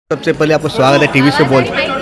सबसे पहले आपको स्वागत है टीवी से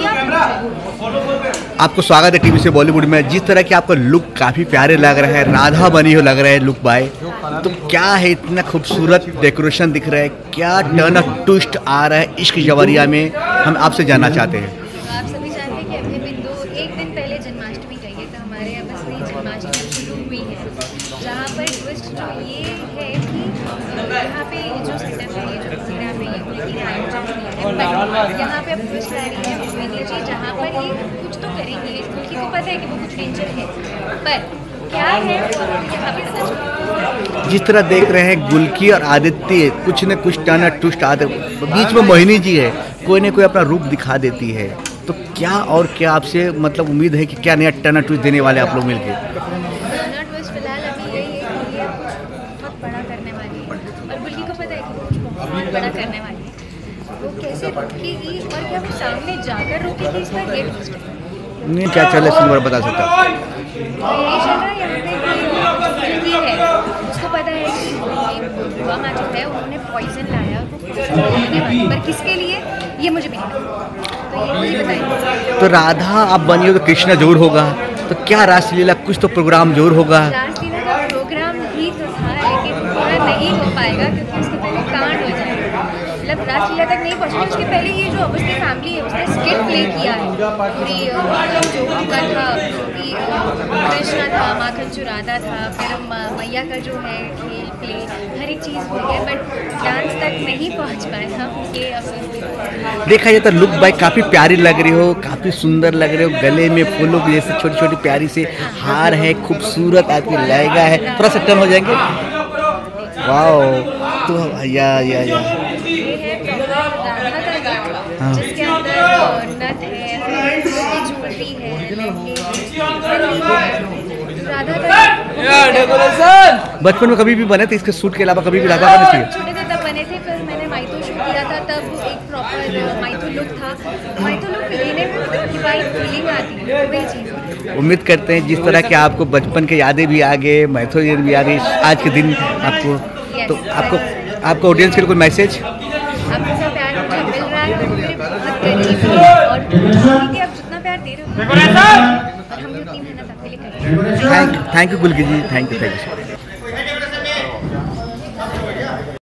बॉलीवुड में। जिस तरह की आपका लुक काफ़ी प्यारे लग रहा है, राधा बनी हो लग रहा है लुक बाय, तो क्या है इतना खूबसूरत डेकोरेशन दिख रहा है, क्या टर्न ऑफ ट्विस्ट आ रहा है इश्क जवरिया में, हम आपसे जानना चाहते हैं। आप सभी जानते हैं कि अभी बिंदु एक दिन पहले जन्माष्टमी गई है, तो हमारे यहाँ बस नई जन्माष्टमी शुरू हुई है, जहाँ पर ट्विस्ट जो ये है कि यहाँ पे जो सेटअप है, ये जो प्रोग्राम है, ये उनकी आयोजन है, बट यहाँ पे अब ट्विस्ट आ रही है विंध्या जी, जहाँ पर ये कुछ तो करेंगे। उनकी को पता है कि वो कुछ डेंजर है, पर क्या है वो यहाँ पे पता चलेगा। जिस तरह देख रहे हैं गुलकी और आदित्य कुछ न कुछ टर्न ऑफ ट्विस्ट आते, बीच में मोहिनी जी है, कोई न कोई अपना रूप दिखा देती है, तो क्या और क्या आपसे मतलब उम्मीद है कि क्या नया टर्न ऑफ ट्विस्ट देने वाले आप लोग मिलकर? फिलहाल अभी यही है कि ये कुछ बहुत बड़ा करने वाली है, और गुल्ली को पता है कि कुछ बहुत बड़ा करने वाली है। वो कैसे रोकेगी और क्या वो सामने जाकर रोकेगी, इस पर ये ट्विस्ट है। नहीं क्या चल रहा है बता सकता यही चल रहा है यहाँ पे गुल्ली है, उसको पता है कि बुआ माँ जो है उन्होंने पॉइजन लाया, वो पॉइजन लाने वाली, पर किसके लिए ये मुझे भी नहीं पता, तो ये मुझे बताइए। तो राधा आप बनी हो तो कृष्णा जरूर होगा, तो क्या रासलीला कुछ तो प्रोग्राम जरूर होगा? रासलीला का प्रोग्राम ही तो था, लेकिन पूरा नहीं हो पाएगा क्योंकि उसके पहले कांड हो जाएगा, मतलब रासलीला तक नहीं पहुँचेगी। उसके पहले ये जो अवस्थी फैमिली है उसने स्किट प्ले किया है पूरी, जो उनका था कि कृष्णा था, माखन राधा था, फिर मैया का जो है खेल प्ले, हर एक चीज़ हुई है, बट डांस तक नहीं पहुँच पाए हम। ये अफसोस। देखा जाए तो लुक बाई काफ़ी प्यारी लग रही हो, काफ़ी सुंदर लग रहे हो, गले में फूलों की जैसे छोटी छोटी प्यारी से हार है, खूबसूरत आपकी लहंगा है, थोड़ा सा टर्न हो जाएंगे। वाह, तो या ये है राधा का लुक, हाँ। जिसके अंदर नथ है, ज्वेलरी है, लहंगे हैं, राधा का। बचपन में कभी भी बने थे इसके सूट के अलावा, कभी भी राधा बने थे? छोटे थे तब बने थे, फिर मैंने माइतो शूट किया था, तब एक प्रॉपर माइतो लुक था। माइतो लुक लेने में मतलब डिवाइन फीलिंग आती है, वही चीज़। उम्मीद करते हैं जिस तरह के आपको बचपन के यादें भी आ गए, मैथो याद भी आ गई आज के दिन आपको, तो आपको ऑडियंस के लिए कोई मैसेज? आपका प्यार मुझे मिल रहा है, वो मेरे बहुत करीब है, और ठीक है आप जितना प्यार दे रहे हो, और हम भी उतनी मेहनत आपके लिए करेंगे। Thank you Gulki ji, thank you.